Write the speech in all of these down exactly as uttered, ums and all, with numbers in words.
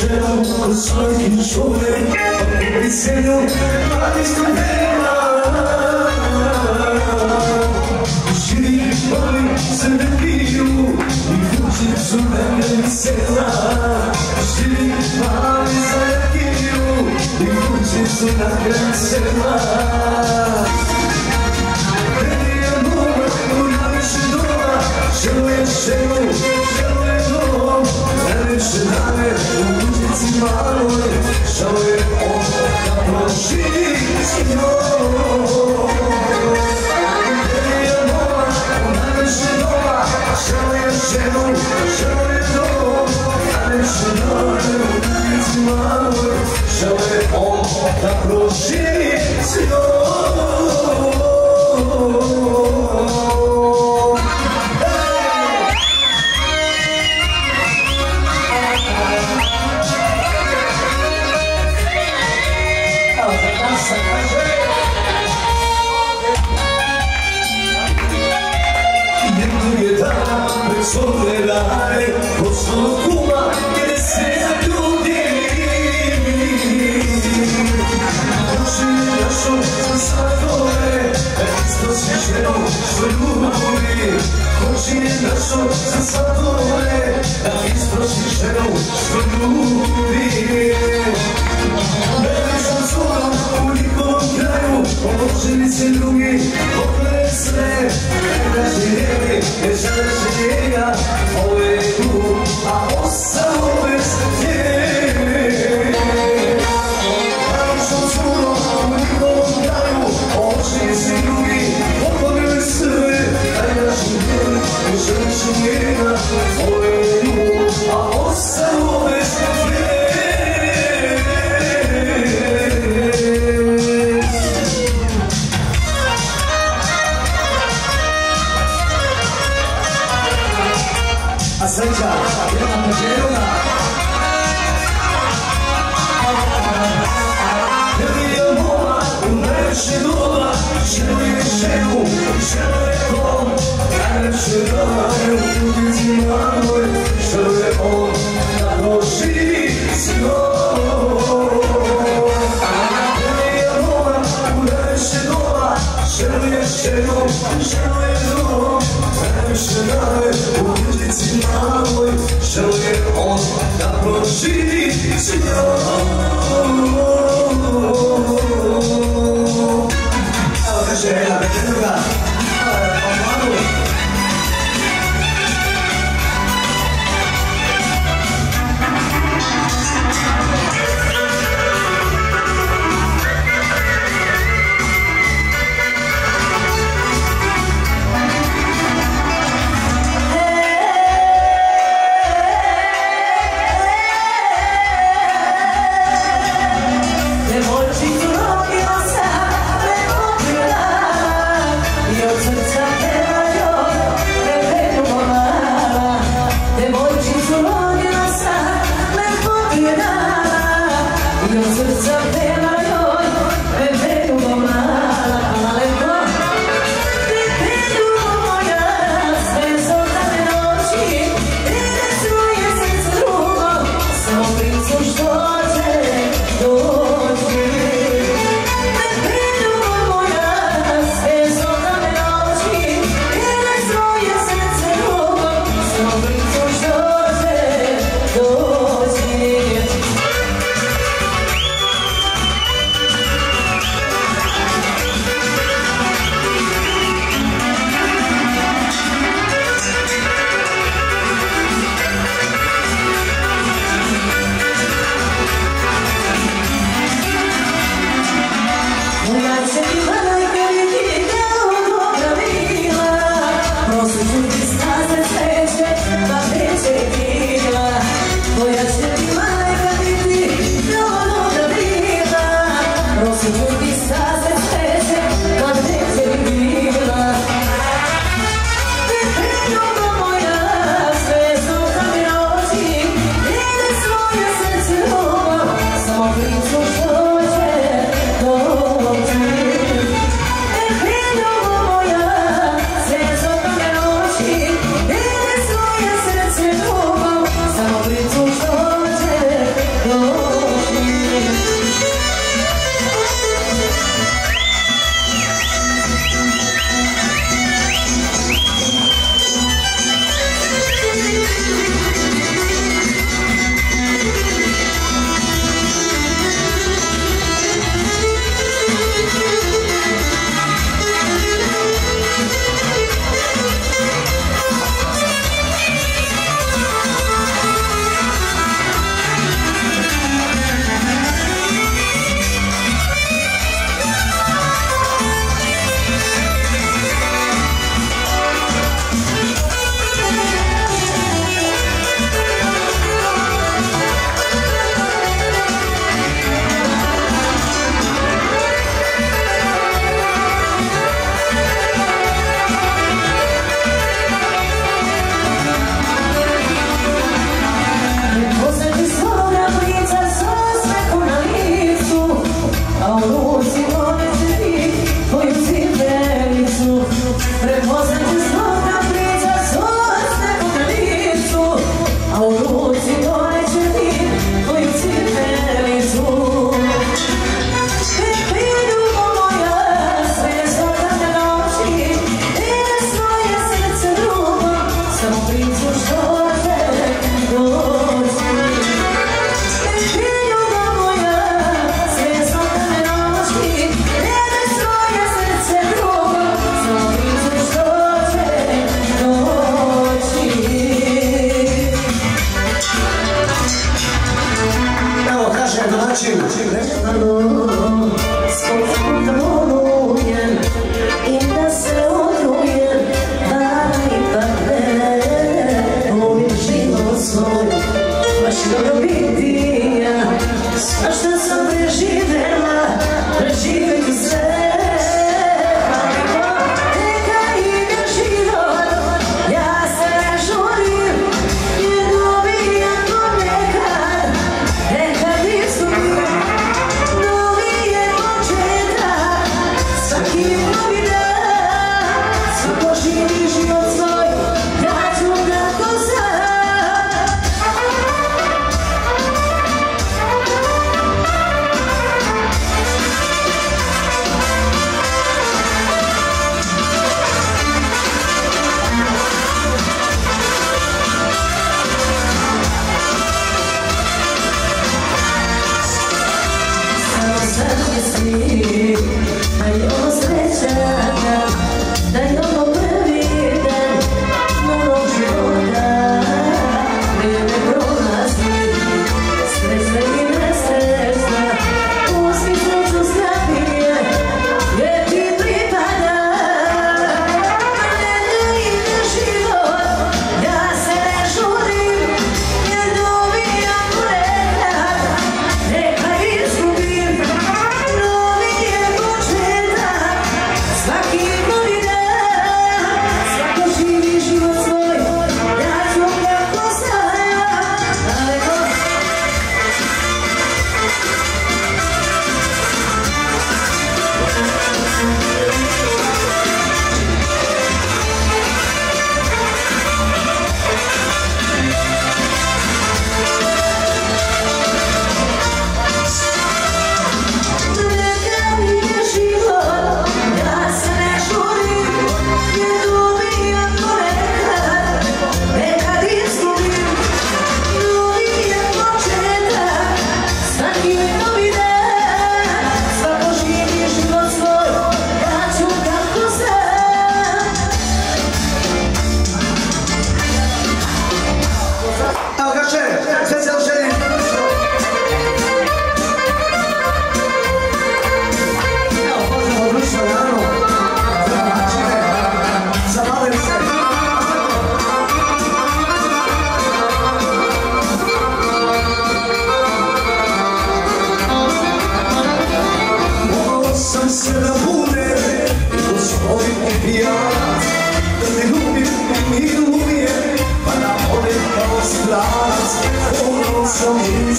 ženu ko svaki čovjek, pa bi se nju radijska nema. Živi volim se ne piju i kućicu da ne sela. Živi mali za jakiju i kućicu da ne sela. Meni je mora u najviše doma, želuje ženu, želuje dom. Najviše dane u kućici maloj, želuje on da proživi s njom. Želuje ženu, želuje dom, najviše dane u kućici maloj, želuje on da proživi s njom. Sogledaj od svog kuma gdje se zaljudi. Oči našo za satove, da isprosi ženu što ljubi. Oči našo za satove, da isprosi ženu što ljubi. Bili sam zvonom u njihovom kraju, obožili se drugi, pogledaj sve. Ne željeli, ne željeli ja, ovo je tu, a ostalo bez nje. Bili sam zvonom u njihovom kraju, obožili se drugi, pogledaj sve. Ne željeli, ne željeli ja, ovo je tu, a ostalo bez nje. A sreća, jedna poželjena. Želije mola u najviše doma, želije ženu, želije dom. Najviše dane u kućici maloj, želije on da proživi s njom. Želije mola u najviše doma, želije ženu, želije dom. Najviše dane u kućici maloj, želuje on da proživi s njom. Evo kaže jedna večeruga,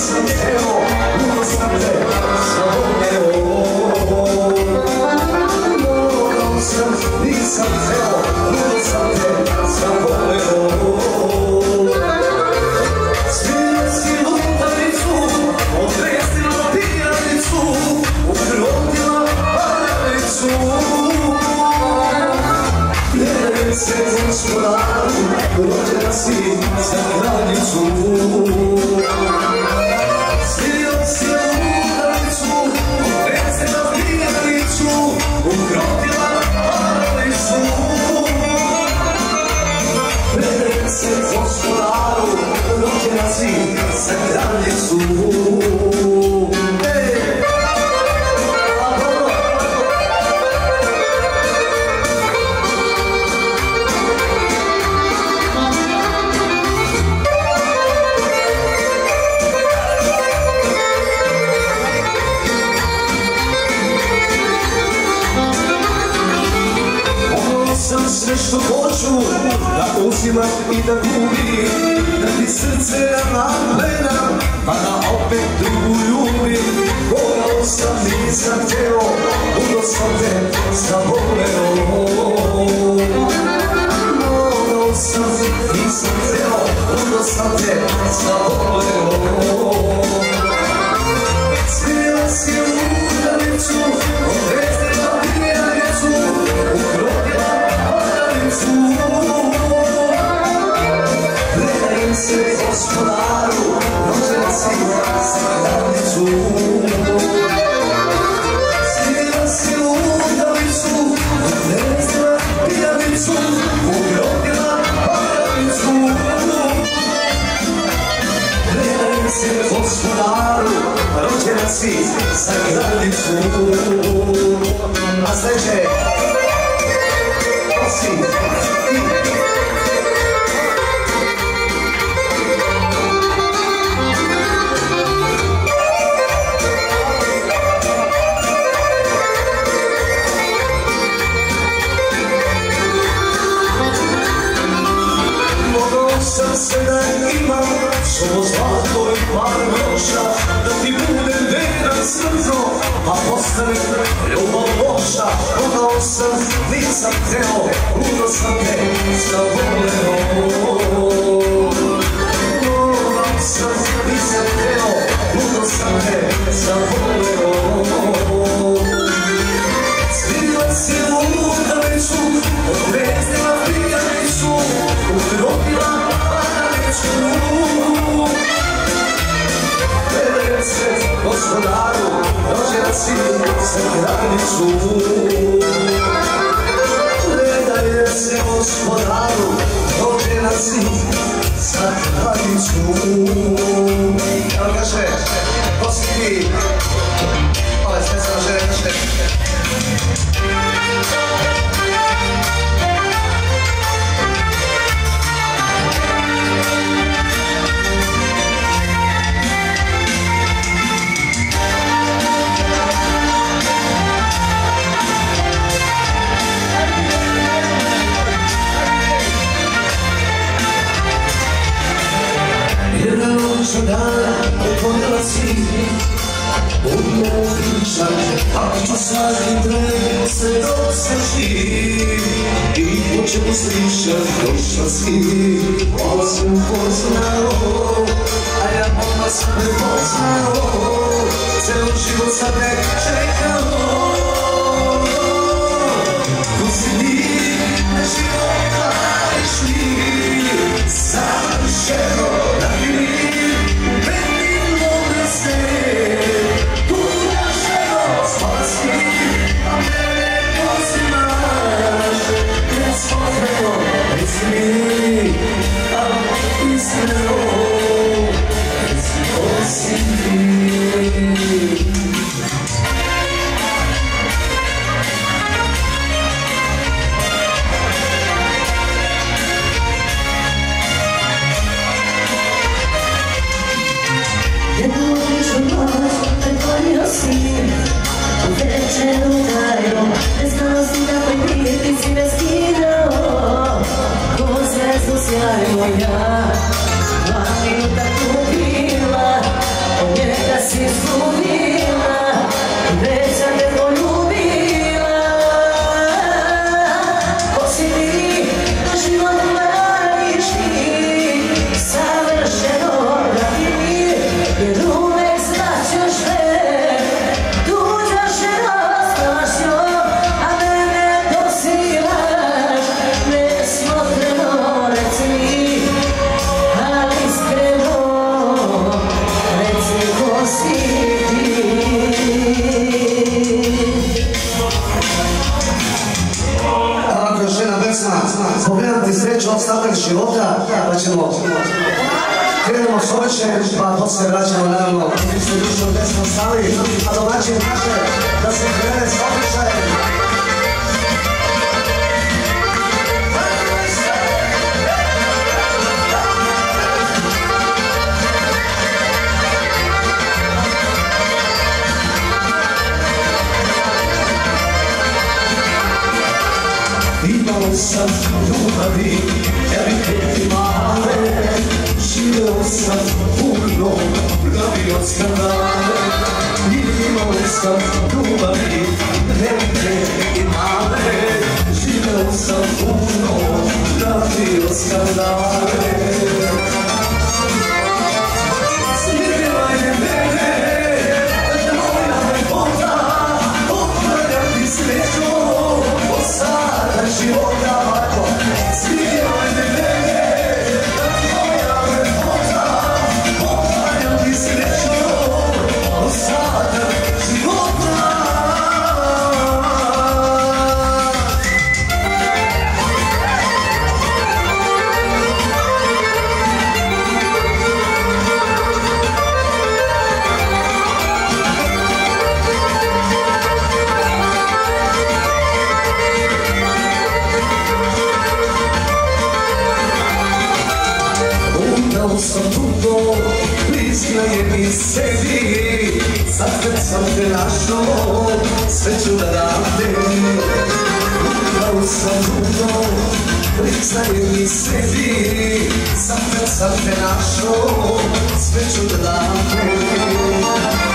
nisam teo, ludo sam te zavoleo. Mogao sam, nisam teo, ludo sam te zavoleo. Smila si lutanicu, odvestila pijanicu, ukrodila paranicu. Gledaj se gospodaru, rođena si za granicu. Smila si lutanicu, odvestila pijanicu, ukrodila paranicu. Gledaj se gospodaru, rođena si za granicu. Sve što hoću da uzimam i da gubim, da ti srce navedam, pa da opet drugu ljubim. Mogao sam, nisam teo, ludo sam te zavoleo. Mogao sam, nisam teo, ludo sam te zavoleo. Smila si lutanicu, odvestila pijanicu, ukrodila paranicu. Gledaj se gospodaru, rođena si za granicu. Smila si lutanicu, odvestila pijanicu, ukrodila paranicu. Gledaj se gospodaru, rođena si za granicu. A sledeće osi ti. Mogao sam se da imam svo zlato i par groša, da ti budem veran srzo, a postane ljubav loša. Mogao sam, nisam teo, ludo sam te zavoleo. Mogao sam, nisam teo, ludo sam te zavoleo. Smila si lutanicu, odvestila pijanicu, ukrodila paranicu. Gledaj se gospodaru, rođena si za granicu. Gledaj se gospodaru, rođena si za granicu. Evo kaže, ko si ti? Ovo je sve samo žele kaže. Dana otvorila si udno pričak, ako svakim trebu se doseži i po čemu slišat došla si. Ovo sam upoznao, a ja odmah sam prepoznao, ceo život sam te čekao. Ko si ti na život daješ mi, savršeno da mi Sjaj moja, dva minuta tu bila, pogledati sreću ostatak života, pa ćemo krenemo s ovećem, pa poslije vraćamo naravno mi se dušo gdje smo stali, a domaćin kaže da se krene s običajem. Imao sam ljubavi, evidentni male, živeo sam puno, pravio skandale. Imao sam ljubavi, evidentni male, živeo sam puno, pravio skandale. Smirila je mene, moja lepota, opravlja ti sreću, sada života ovako, smirila je mene, moja lepota, opravlja ti sreću, sada života. Udao sam dugo, priznaje mi sebi, sad kad sam te našao, sve ću da radim. Udao sam dugo, priznaje mi sebi, sad kad sam te našao, sve ću da radim.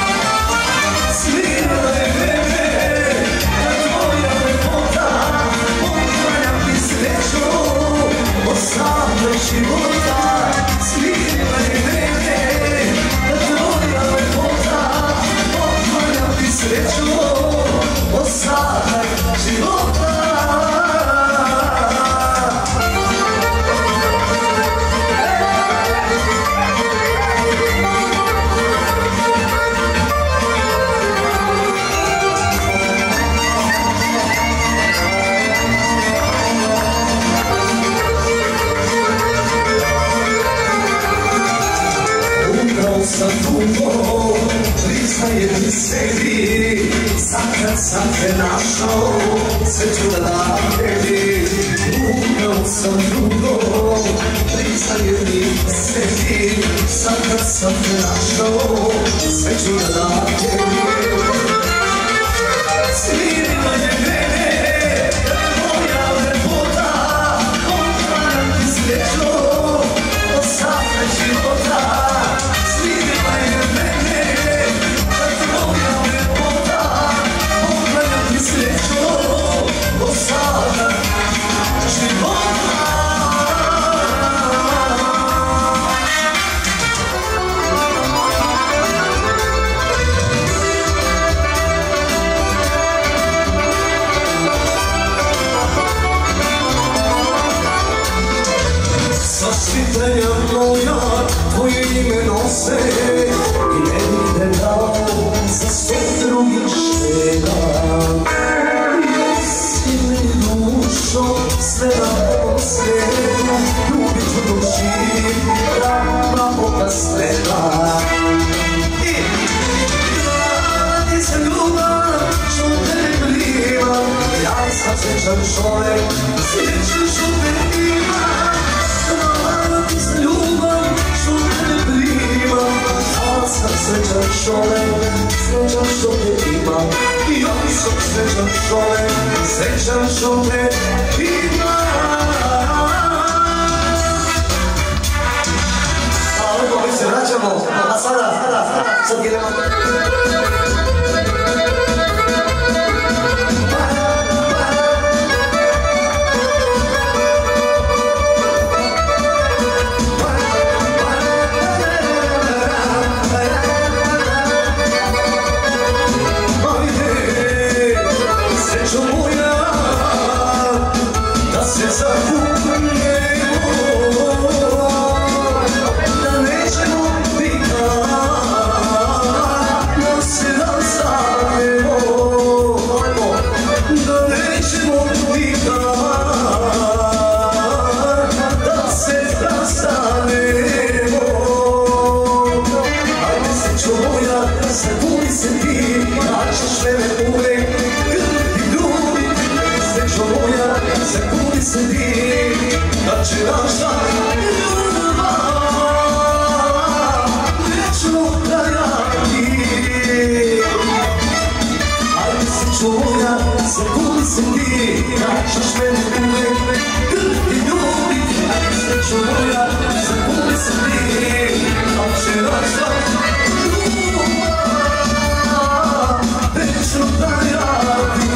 Smirila je mene, tvoja lepota, opravlja ti sreću, ostatak života. Smirila je mene, tvoja lepota, opravlja ti sreću, ostatak života. Sam puno, priznaje mi sebi, sad kad sam te našao, sve ću da dam tebi. Udao sam dugo, priznaje mi sebi, sad kad sam te našao, sve ću da dam tebi. Smirila je mene, moja lepota, opravlja ti sreću, ostatak života. Smirila je mene, tvoja lepota, opravlja ti sreću, ostatak života. Svitanja moja, tvoje ime nose i ne bih te dao za sto drugih žena. Jesi mi dušo, sve na ovom svijetu, ljubit ću dok živim, rama oka strela. I radi se ljubav, što te ne plivam, ja sam srećan čovjek, srećan što te imam. Radi se ljubav, što te ne plivam, ja sam srećan čovjek, srećan što te imam. I ja sam srećan čovjek, srećan što te imam. A lepo mi se vraćamo, a sada, sada, sad idemo. da će naša ljubav vječno trajati. Ajde srećo moja, zakuni se ti, da ćeš mene uvek grliti ljubiti. Ajde srećo moja, zakuni se ti, da će naša ljubav vječno trajati.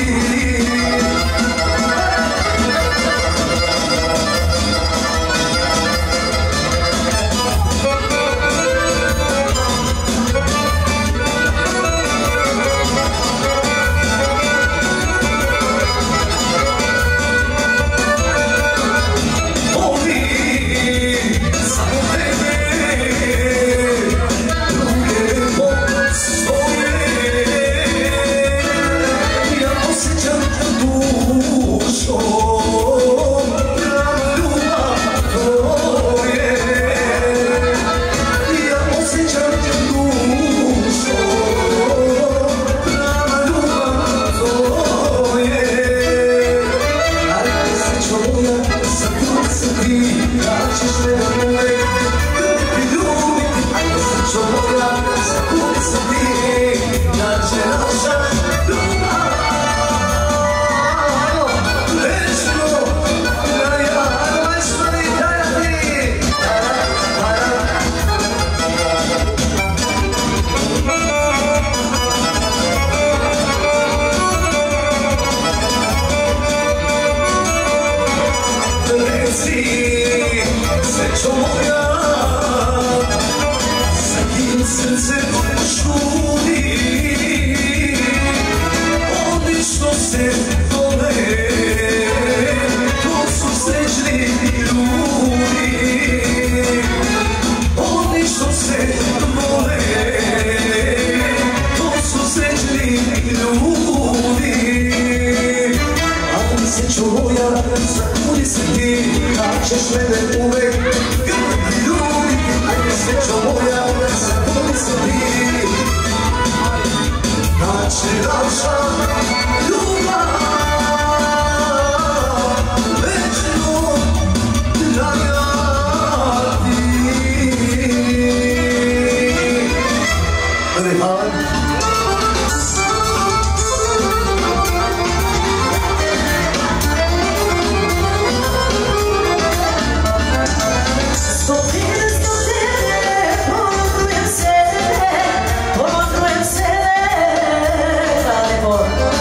Srećo moja, za kim srce šudi, oni što se vole, to su srećni ljudi. Oni što se vole, to su srećni ljudi. Ali srećo moja, zakuni se ti, da ćeš mene uvek grliti ljubiti. Ajde srećo moja, zakuni se ti, da će naša ljubav večno trajati. Hvala. Por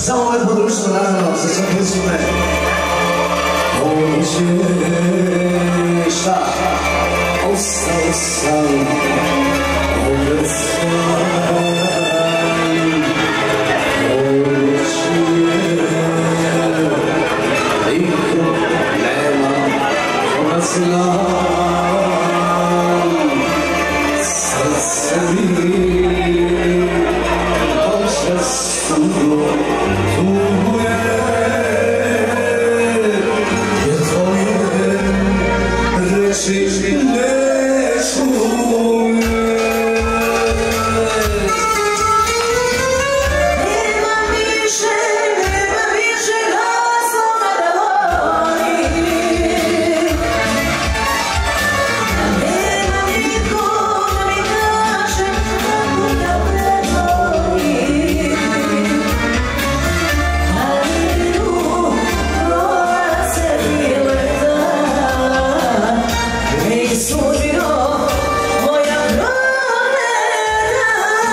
samo lepo društvo, naravno, za sve prisutne. Ovdje šta? Ostao sam, ovdje sam. Srce mi počesto tuguje, jer tvoje reči ne čuje. Nema više, nema više razloga da volim. Nema niko da mi kaže kako da pretvorim. Ali idu, prolaze bile dan, me isudio moja promena.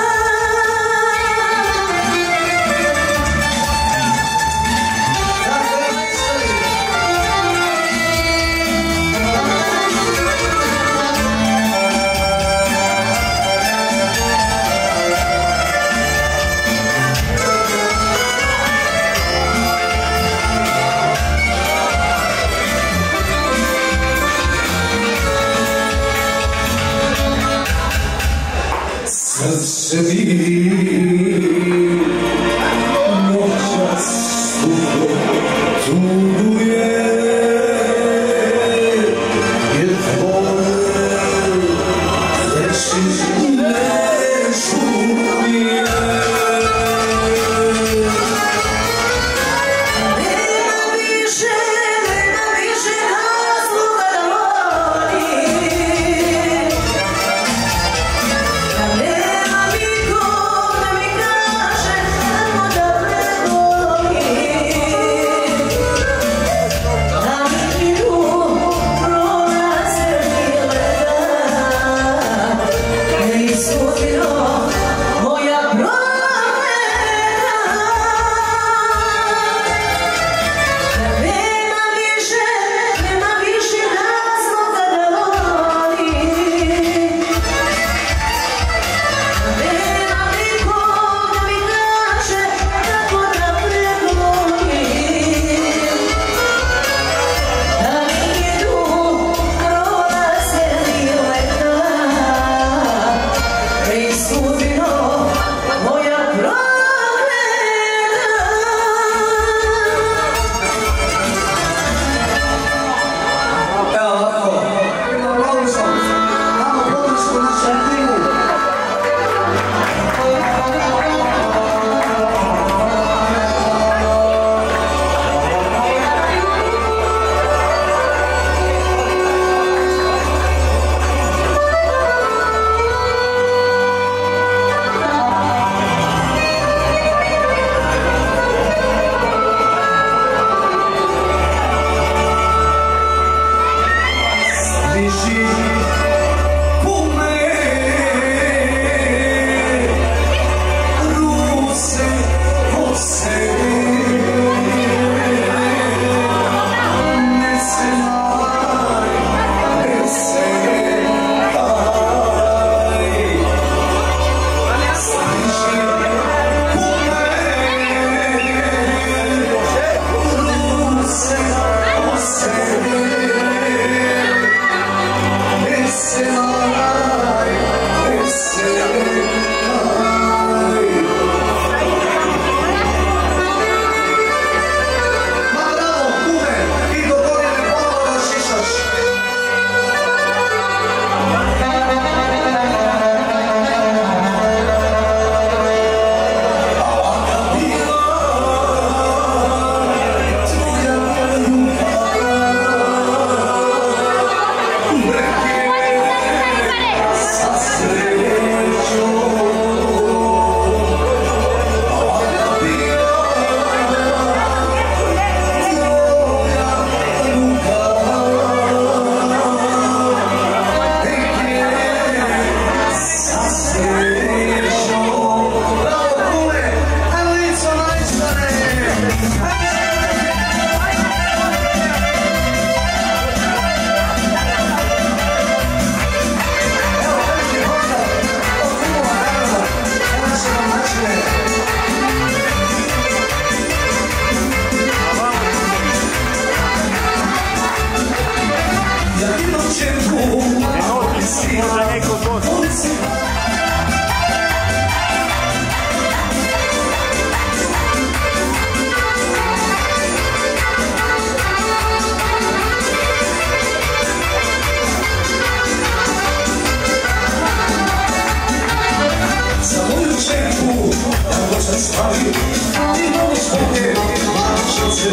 Srce mi noćas tuguje, jer tvoje reči ne čuje. Nema više, nema više razloga da volim. Nema niko da mi kaže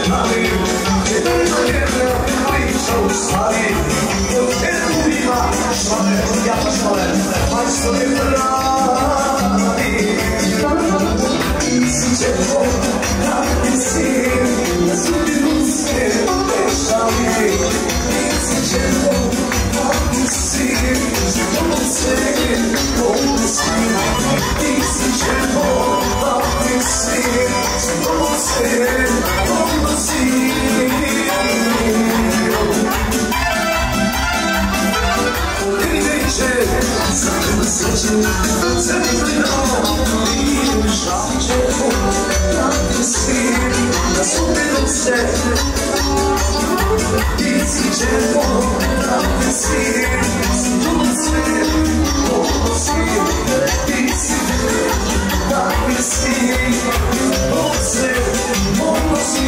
pravi, jedna jedna priča u stvari, dok jednu ima švale, ja pa švale, majstor je pravi. Si ćemo pravi sin, na sudbinu se dešali, si ćemo pravi sin, život se ponosi, si ćemo pravi sin, život se ponosi. Za tebe sreće, za tebe novo, i šalim ćemo pravi sin, na sudbinu se si ćemo pravi sin, život se ponosi, si pravi sin, život se ponosi.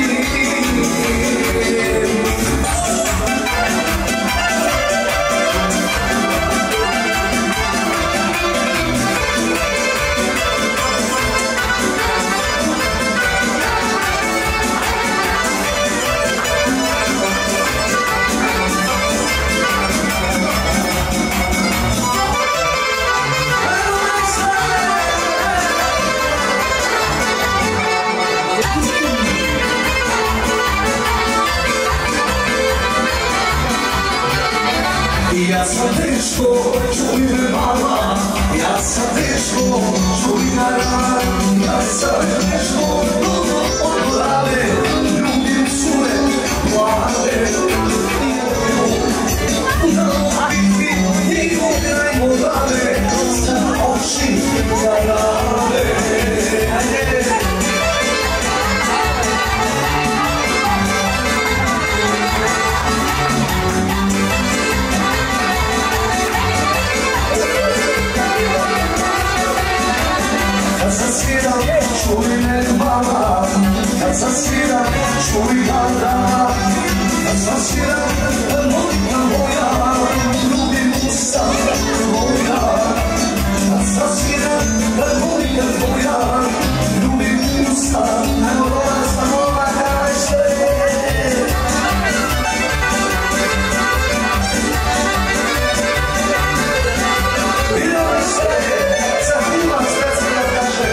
Ja sam teško, čuj me mama, ja sam teško, čuj na rad, ja sam teško, mnogo od glave, ljubim cure, mlade. Na biti, njihov grajmo glave, sa oči garave. Čuj me mama, kad sam sviram, čuj dana, kad sam sviram, molitva moja, ljubim usta moja, kad sam sviram, molitva moja, ljubim usta moja, moja kaže. Bilo je sve, za njima sreća da kaže.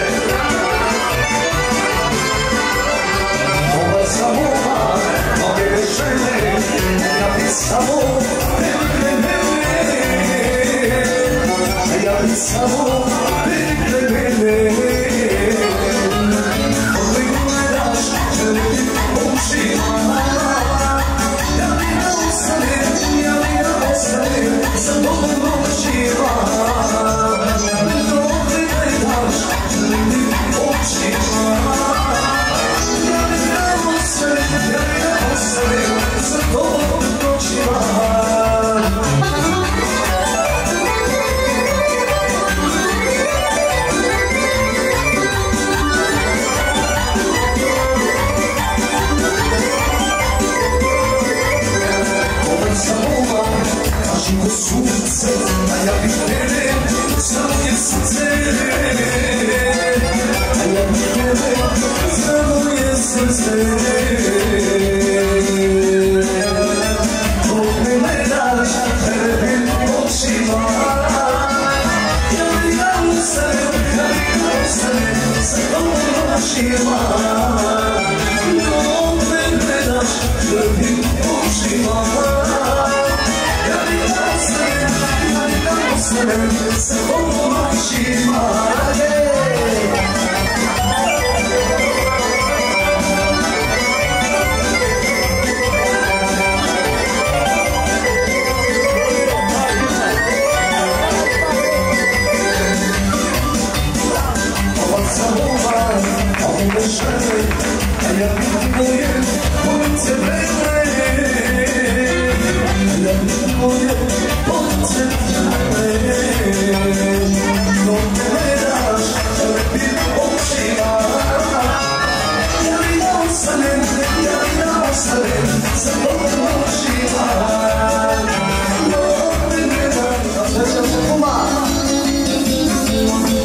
Samo rekle mene, ja bi samo rekle mene. Ovdje gledaš želetim očima, ja bi da ostanem, ja bi da ostanem sa tobom noćima. Ovdje gledaš želetim očima, ja bi da ostanem, ja bi da ostanem sa tobom. Sunce, a ja bih tebe za moje srce, a ja bih tebe za moje srce. Dok me gledaš terbim očima, ja bih da ustanem, ja bih da ustanem sa tobom noćima. Dok me gledaš terbim očima, ja bih da ustanem, ja bih da ustanem sa tobom noćima.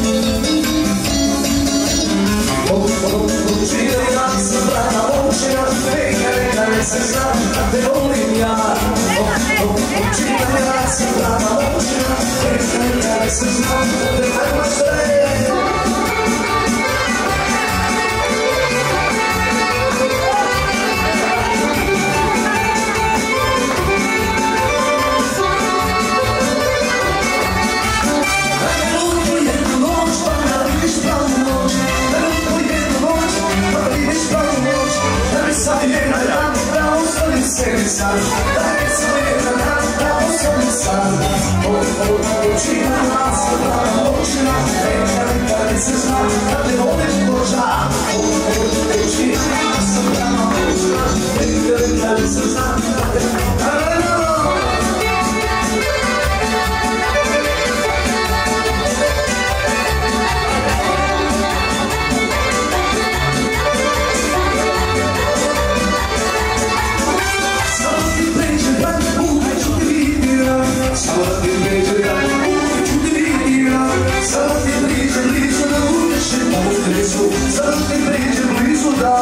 Čira se zna da te volim ja. Očina ja sam prava očina, da se zna da te treba sve. Sad, daj svoje na dan, da osobim sad. Očina nas, da očina, neka li se zna, da te volim koža. Očina nas, da očina, neka li se zna, da te volim koža. Samo da ti bliže, ja uvijek ću ti vidiram. Samo da ti bliže, bliže da budeš jedna u blizu. Samo da ti bliže, blizu da.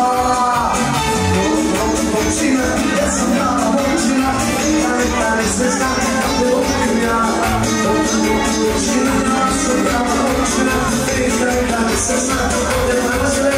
Očina, ja sam prava očina, da li se zna da te volim ja. Očina, ja sam prava očina, da li se zna da te volim sve.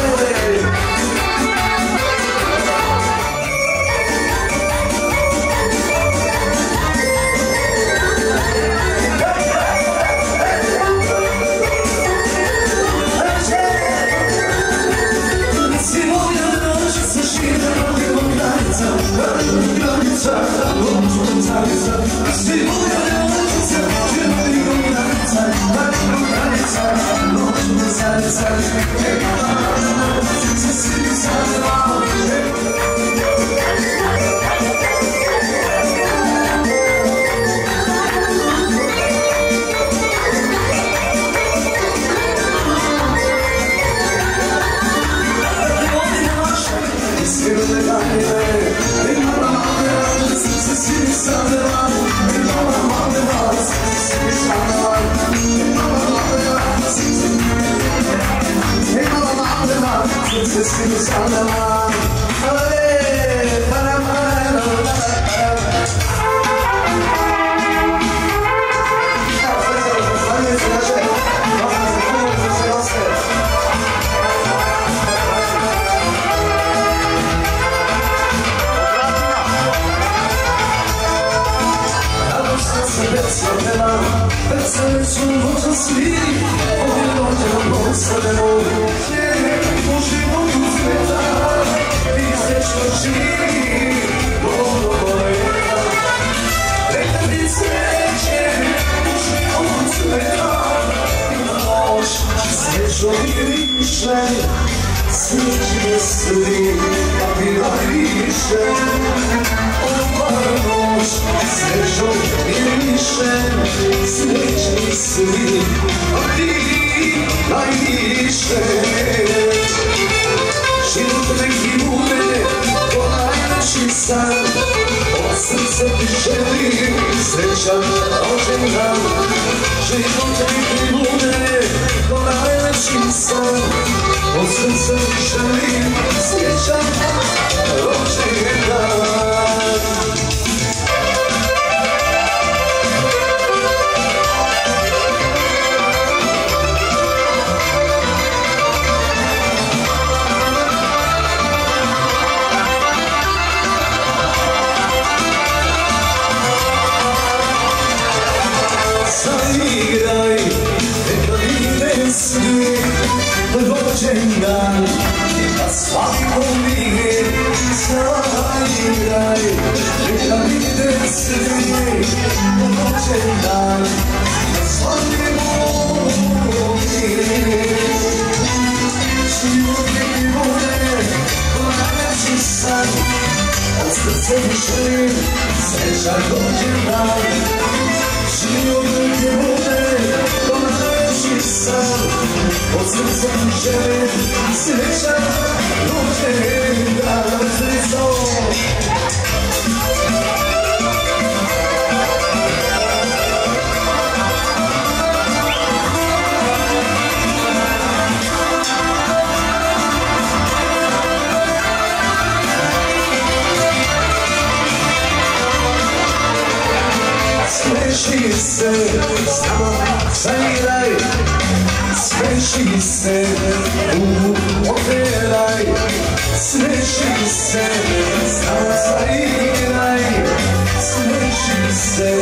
zairaj, sreći se, otveraj, sreći se, zairaj, sreći se,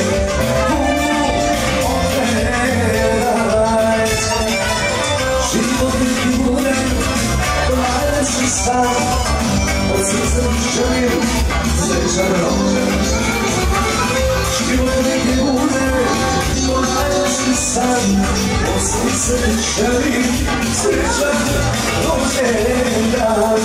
otveraj. Život neki bude, plaći stan, od srca želim srećan rođen. Život neki bude, plaći stan, od srca želim srećan rođendan.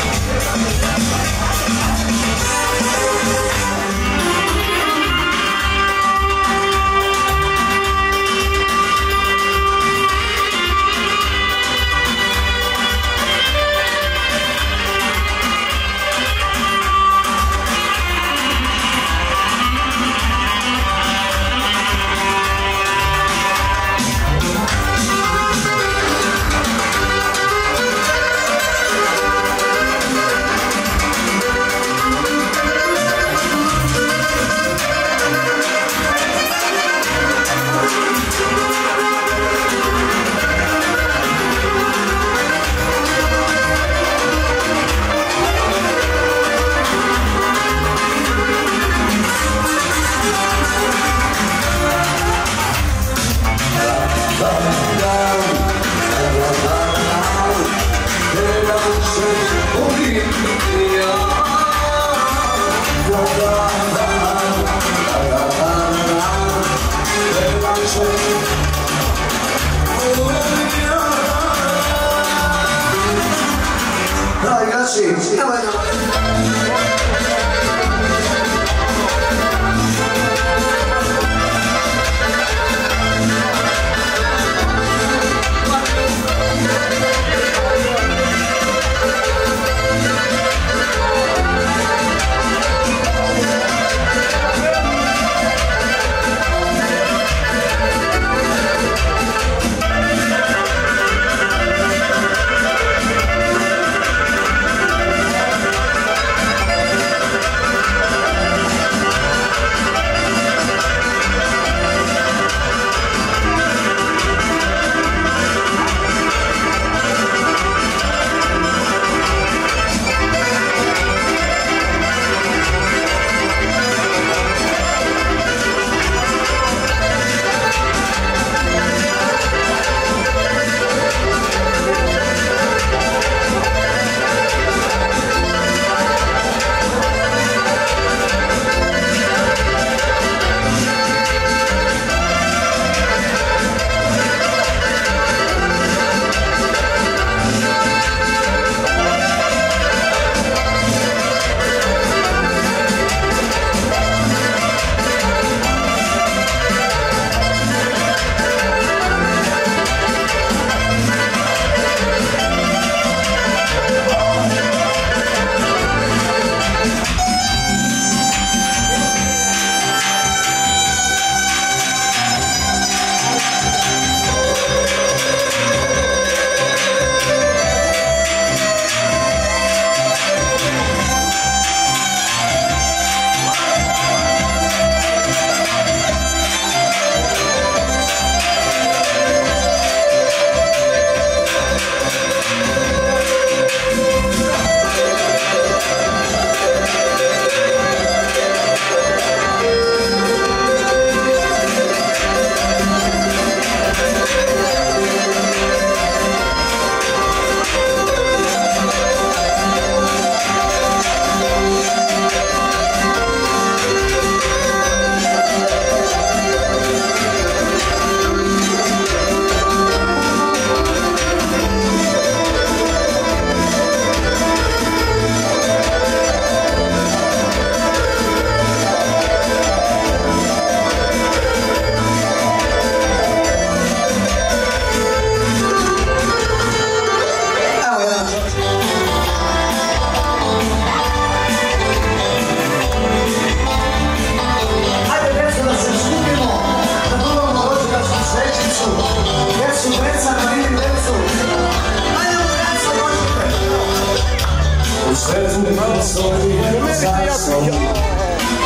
Bravo ragazzi, давай, давай.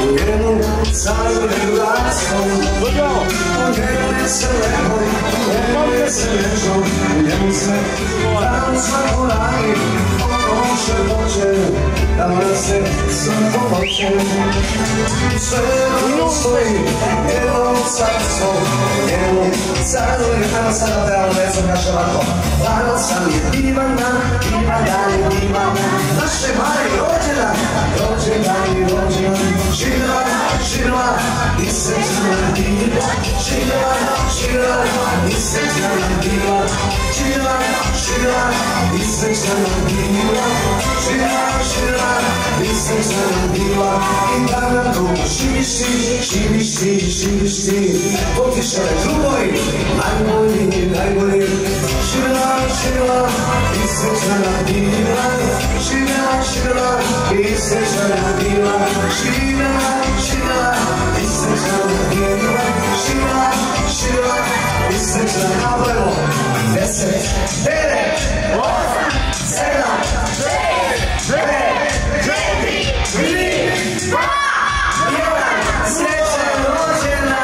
u jednu caru relacijom. U njemu je sve lepo, u njemu je sve večno, u njemu sve dan svako radi, ono što hoće, da nas se svako hoće. Sve jedno stoji, jedno carstvo, jednu caru relacijom. Ajmo sada trebamo ne znam kaže ovako. Lano sam je divan dan, divan dan je divan dan, naše mare rođendan, rođendan i rođendan. Živjela, živjela i srećna bila, živjela, živjela i srećna bila, živjela, živjela i srećna bila, živjela, živjela i srećna bila. I da nam dugo živiš ti, živiš ti, živiš ti, potišale drugovi, najbolji, najbolji. Živjela, živjela i srećna bila, živjela, živjela i srećna bila, živjela, živjela i srećna bila, živjela, živjela i srećna bila. Deset, devet, osam, sedam, šest, pet, četiri, tri, dva, jedan, srećan rođendan!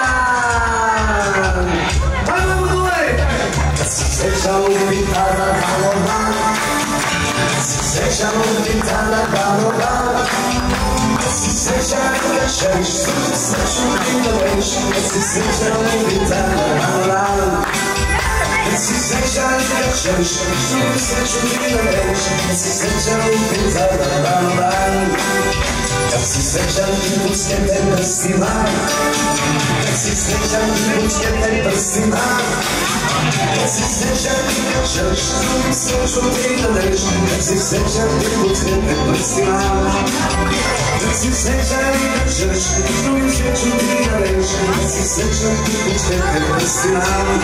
Ajmo dole! Da se srećan ubita na Balovan, da se srećan ubita na Balovan, da si srećan da želiš svu sreću ti dobiš, da si srećan ubita na Balovan. Da si srećan da želiš svu sreću ti dobiš, da si srećan ubita na Balovan. Kad si srećan ti puskete prstima, kad si srećan ti puskete prstima, kad si srećan ti želiš svu sreću ti dobiš, kad si srećan ti puskete prstima, kad si srećan ti želiš svu sreću ti dobiš, kad si srećan ti puskete prstima,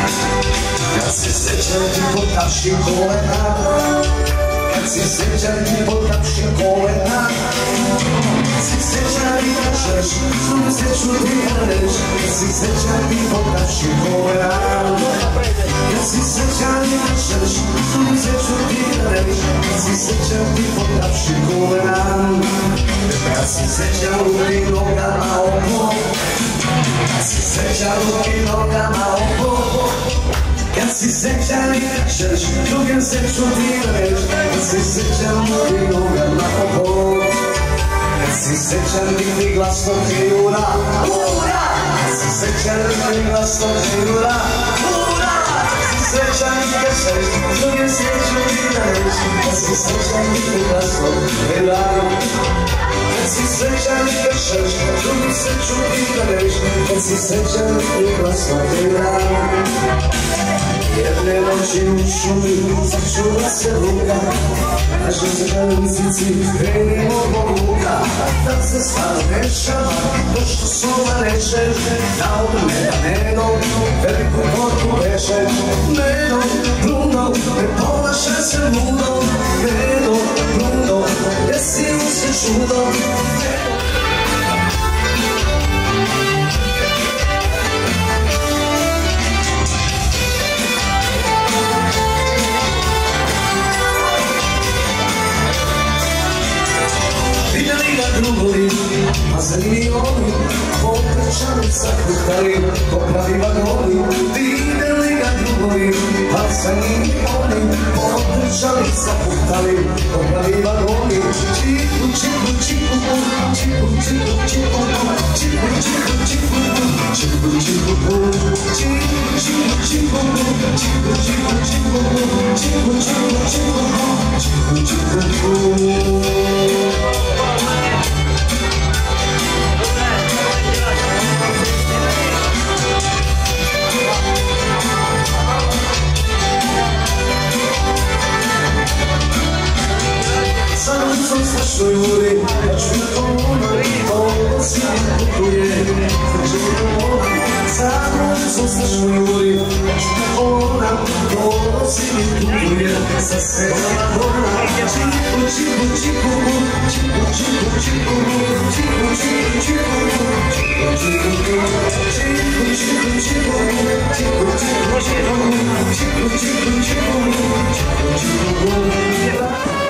kad si srećan ti potapši kolena, kad si srećan ti potapši kolena, kad si srećan ti želiš svu sreću ti dobiš, kad si srećan ti potapši kolena, kad si srećan ti želiš svu sreću ti dobiš, kad si srećan ti potapši kolena, kad si srećan ruki nogama oko, kad si srećan ruki nogama oko, kad si srećan i želiš drugim sreću ti dobiš, kad si srećan ruki nogama oko, kad si srećan digni glasno ti ura, ura, kad si srećan digni glasno ti ura, ura, kad si srećan i želiš drugim sreću ti dobiš, kad si srećan digni glasno ti ura, kad si srećan i želiš drugim sreću ti dobiš, kad si srećan i glasno ti ura. Jedne noći u šumi začula se luka, naše železnici krenimo po luka, da se stano dešava to što sova reče, da od mene Neno veliku korku veše. Neno, Bruno, ne ponašaj se ludo, Neno, Bruno, desi mu se čudo. Vidjeli ga drugovi, a za njih oni, potrčani zakuhtali, ko pravi vagoni. Vidjeli ga drugovi, a za njih oni, potrčani zakuhtali, ko pravi vagoni. Čiku, čiku, čiku, čiku, čiku, čiku, čiku, čiku, čiku, čiku, čiku, čiku, čiku, čiku, čiku, čiku, čiku, čiku, čiku, čiku. Sad ulicom strašno juri, ja ću na kolona, ovo si mi putuje, znači mi kolona. Sad ulicom strašno juri, ja ću na kolona, ovo si mi putuje, sa sedama kolona. Čiku, čiku, čiku, čiku, čiku, čiku, čiku, čiku, čiku, čiku, čiku, čiku, čiku, čiku, čiku, čiku, čiku, čiku, čiku, čiku.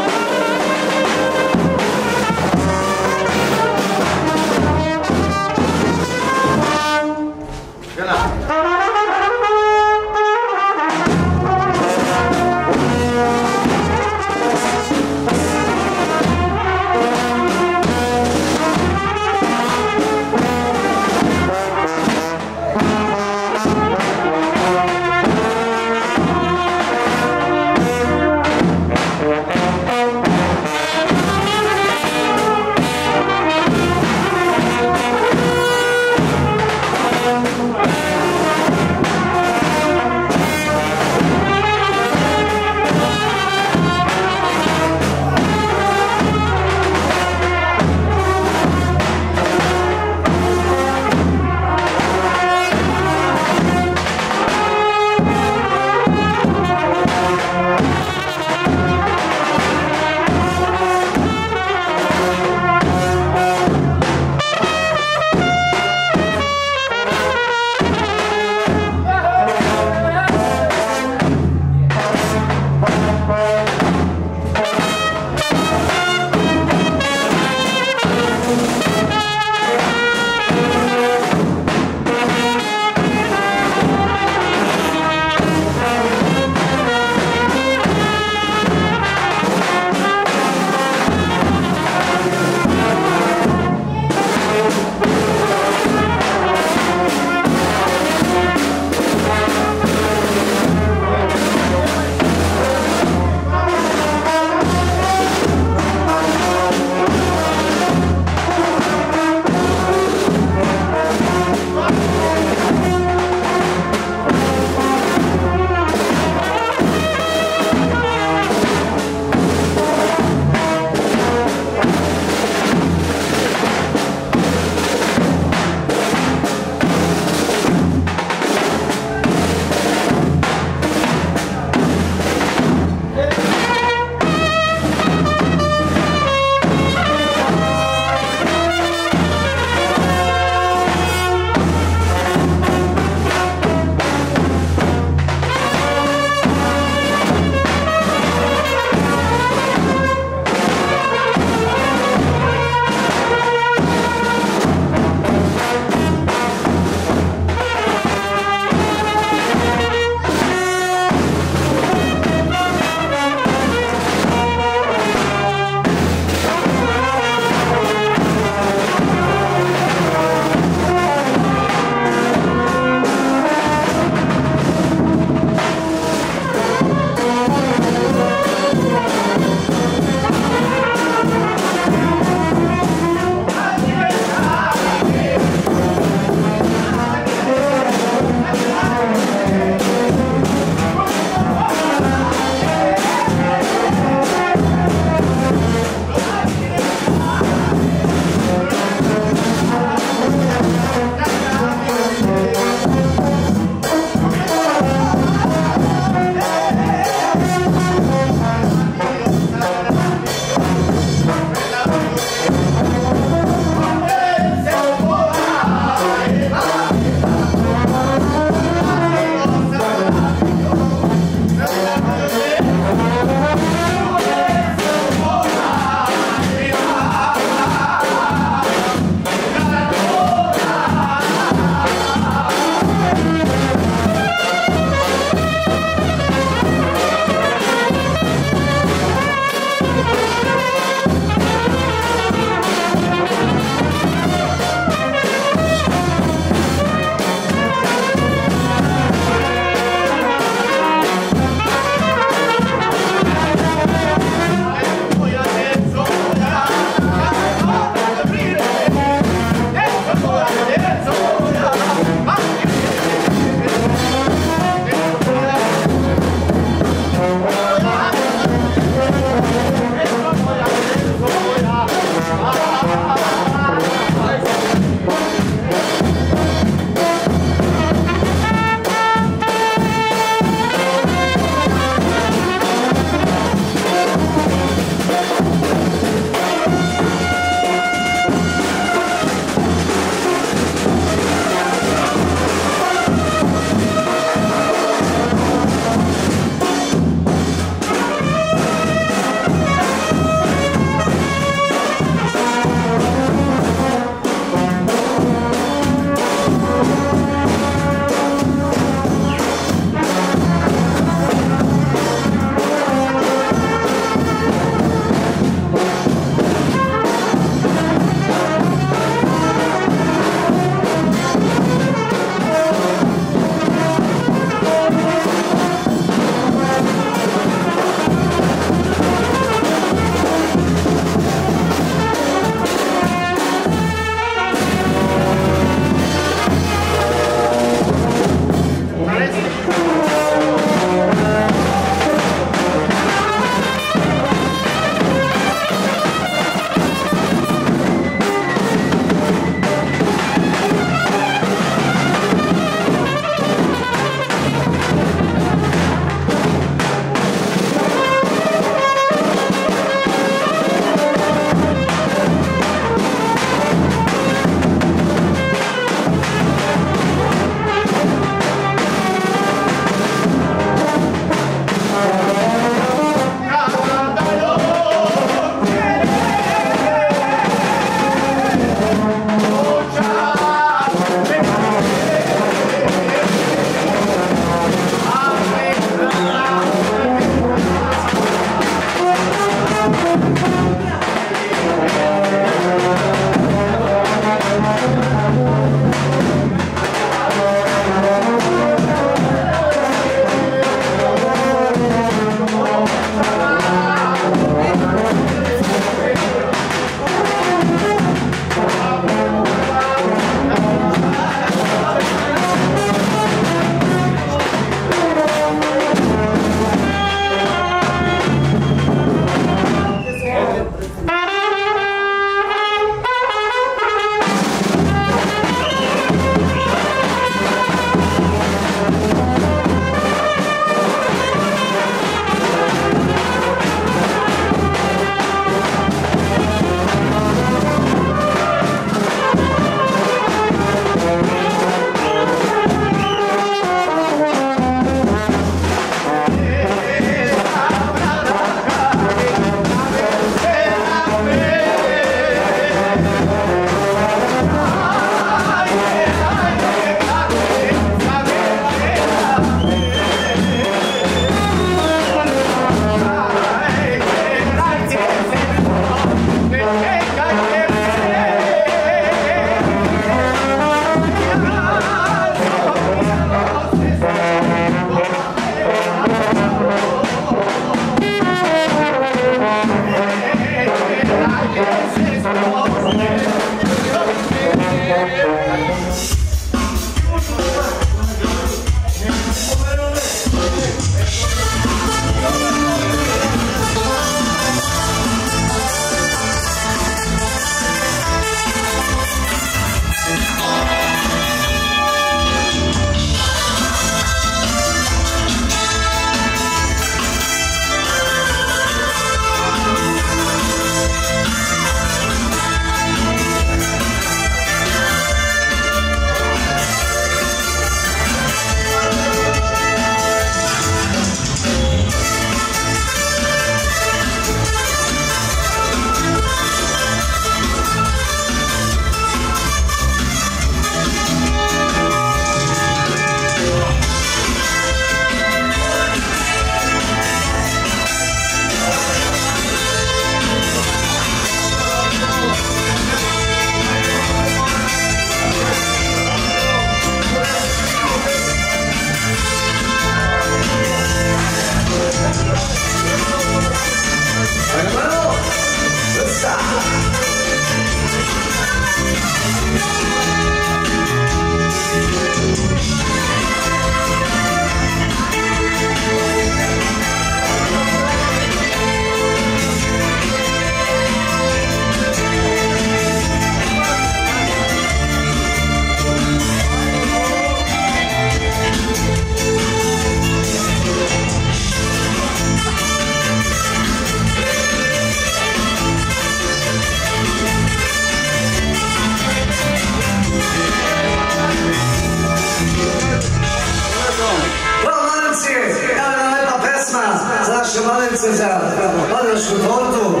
Malence za Vadašku tortu.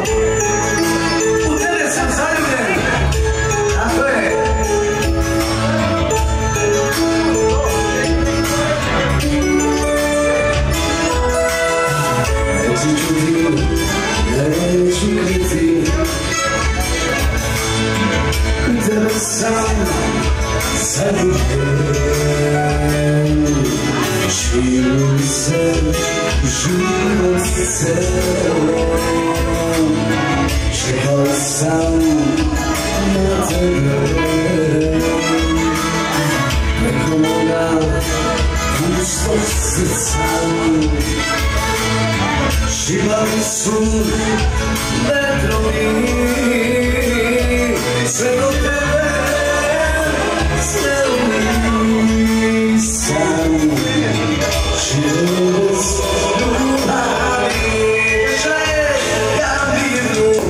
U tebe sam zaljubljen. Tako je. Neću čuti, neću kriti. U tebe sam zaljubljen. Živim se, život ceo. Čekao sam na tebe. Preko moga pustog srca živali su vetrovi. Sve do tebe sneo nisam. Život ljubavi ja mirnu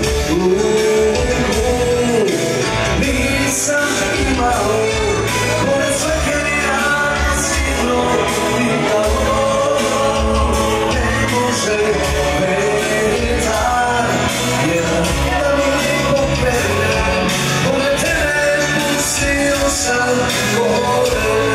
nisam imao. Pored svake ja sigurno nikao ne može vetar, jer da mi popeljem. Pored tebe pustio sam gore.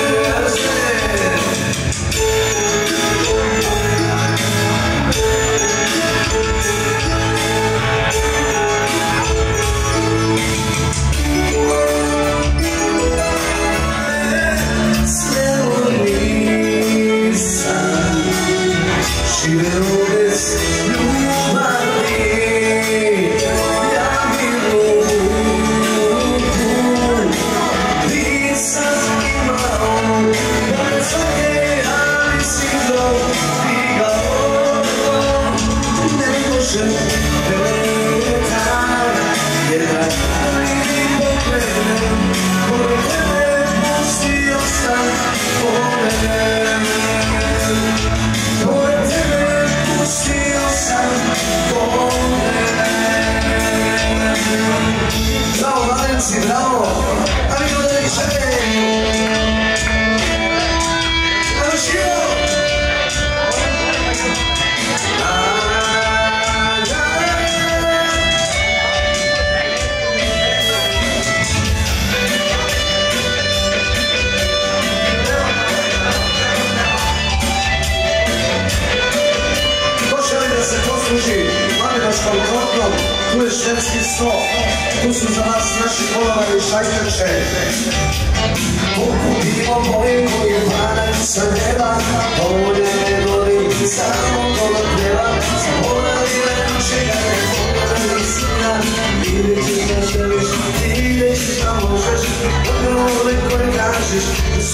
Tu je ženski sto, tu su za vas naši kolovari šajkače. Pokupimo moje koje vanaju sa neba, ovdje ne gorim, samo kola pjeva. Zaboravile noće kad ne pogledali sina,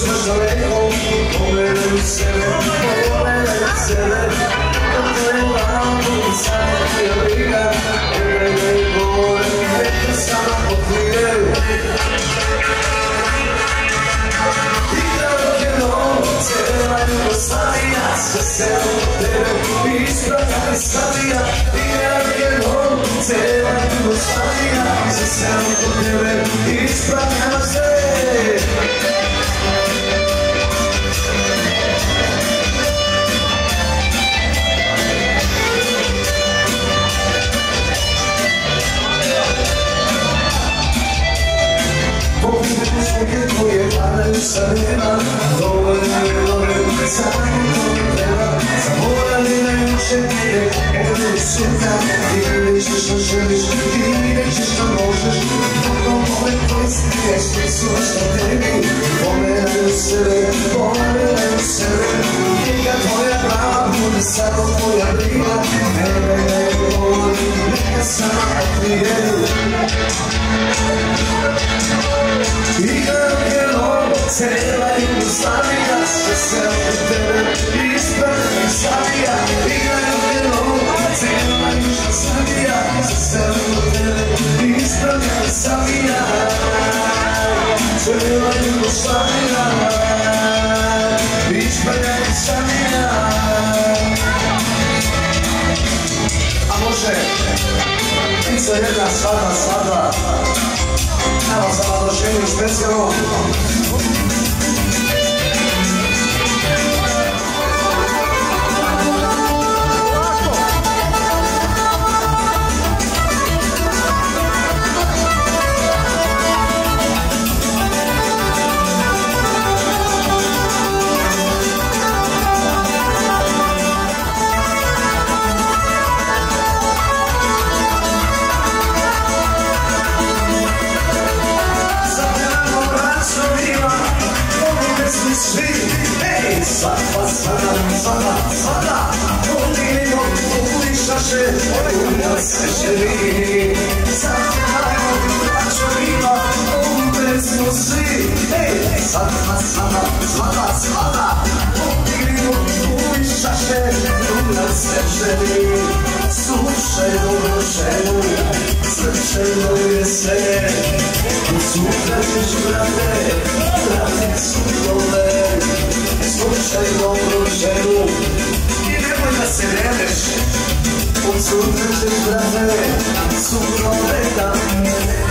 su baš daleko, pogledaj u sebe, pogledaj u sebe, na tvoju glavu samo ti je briga, pogledaj gore, neka sama potvije. I da dok je novo, cijela Jugoslavija, sve se od tebe ispravlja i stavija. I da dok je novo, cijela Jugoslavija, sve se od tebe ispravlja se. Koje padaju sa neba, dovoljno je dovoljno, samo to treba. Zaboravili na juče nije, ovdje sutra, ti vidiš što želiš, ti vidiš što možeš. Kako ove koje striješke su što tebi, pogledaj u sebe, pogledaj u sebe. Neka tvoja prava bude samo tvoja briga, ne gledaj govori, neka sama potvije. I dok je novo, cijela Jugoslavija, sve se od tebe ispravlja i savija. I dok je novo, cijela Jugoslavija, sve se od tebe ispravlja i savija. Cijela Jugoslavija, ispravlja i savija. A može, pizza jedna svadba, svadba. Evo za Vadošenju specijalno. Svada, svada, svada, svada, poglino, ulišaše, umjel se želi. Zajedno, braćo ima, ovdje smo svi. Svada, svada, svada, svada, poglino, ulišaše, umjel se želi. Slušaj dobro ženu, srčeno je sve. Sutra ćeš, brate, brate su dole. Slušaj dobro ženu i nemoj da se nemeš. Od sutra ćeš, brate, suprove da meneš.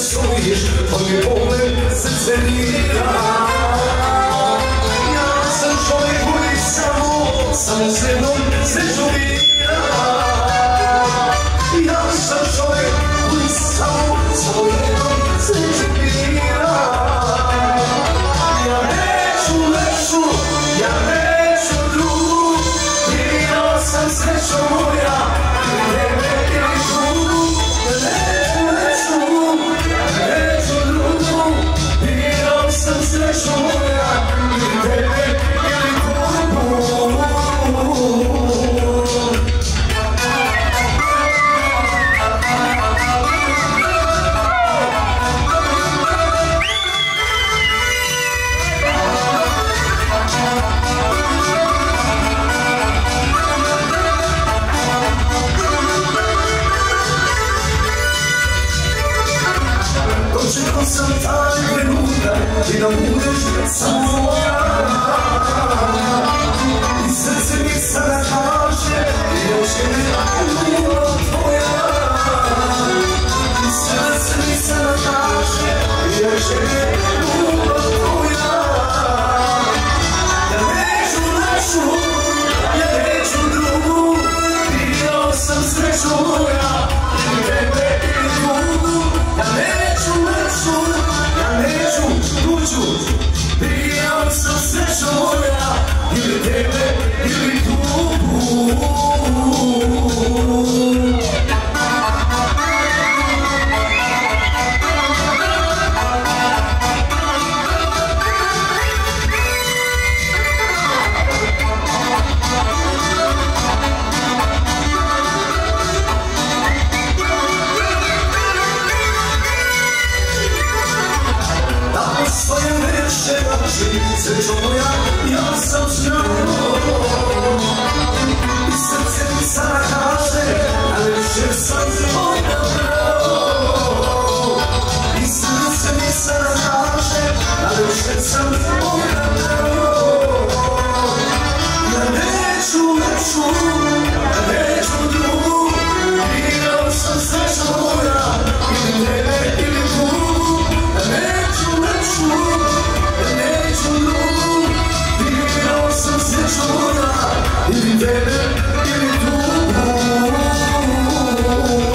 čuješ, tvoj pogled srce mira. Ja sam čovjek koji samo, samo s jednom srećom bira. Ja sam čovjek koji samo, samo jednom srećom bira. Ja neću lepšu, ja neću drugu, birao sam srećo moja, ili tebe ili drugu. Ja neću lepšu, ja neću drugu, birao sam srećo moja, ili tebe ili drugu. Dočekao sam taj trenutak i da budeš samo moja. I srce mi sada kaže, još je ljubav tvoja. I srce mi sada kaže, još je ljubav tvoja. Ja neću našu, ja neću drugu, birao sam sreću moja, ili tebe ili drugu. Ja neću našu, ja neću tuđu, birao sam srećo moja, ili tebe ili drugu. Svoje veće oči, srećo moja, ja sam znao. I srce mi sada kaže, najljepše sam tvoja brao. I srce mi sada kaže, najljepše sam tvoja brao. Ja neću lepšu, ja neću drugu, birao sam srećo moja, ili tebe ili drugu. Ja neću lepšu, ja neću drugu, birao sam srećo moja, ili tebe ili drugu.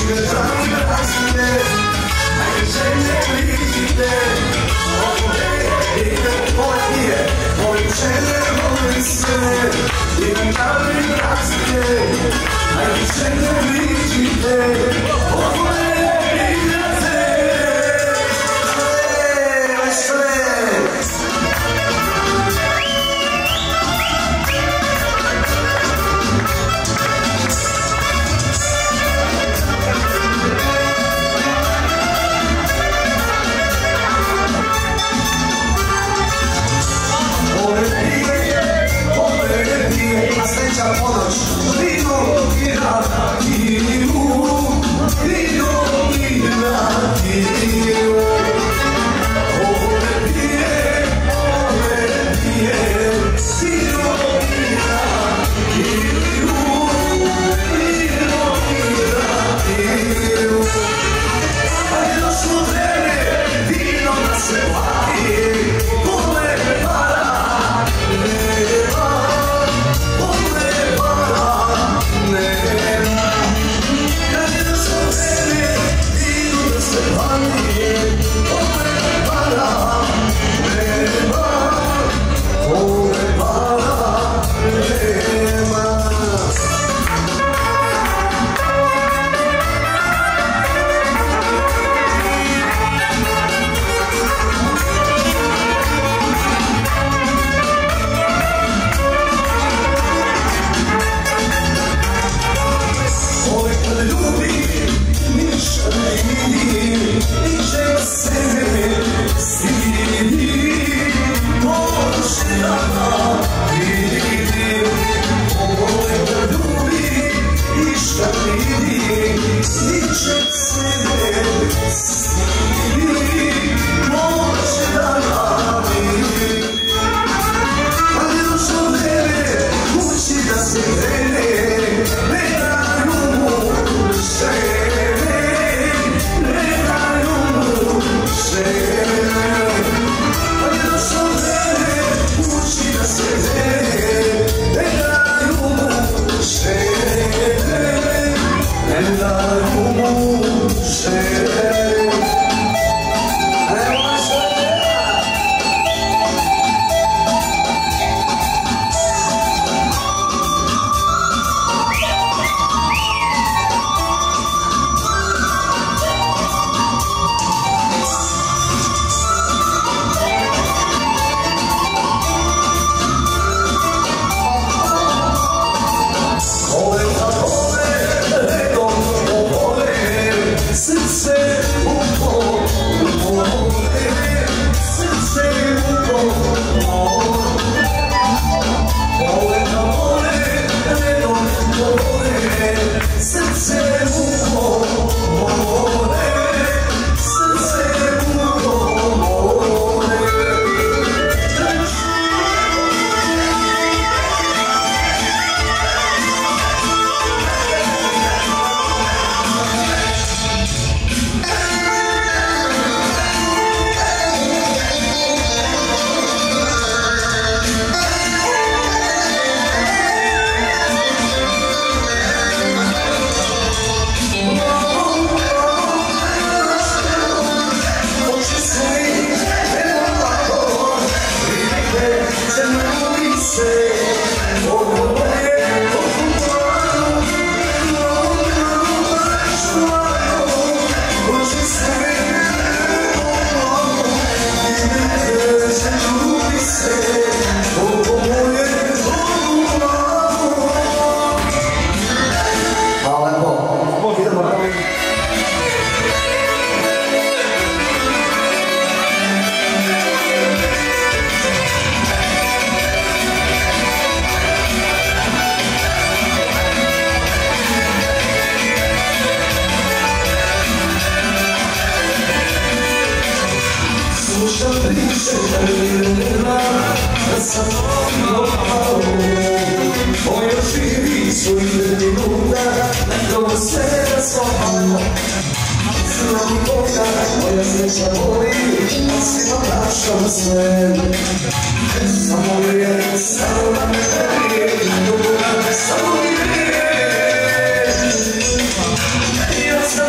Yes,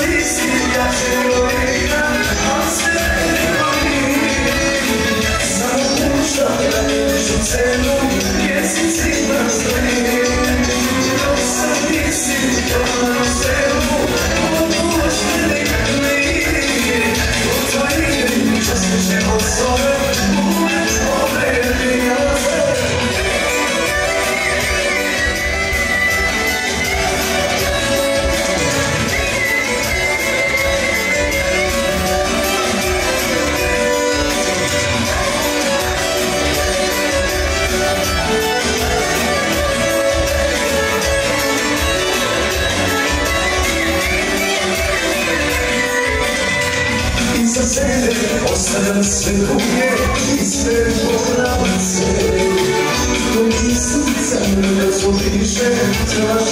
sada sve kuge i sve popravce. Koji srca ne razložiše,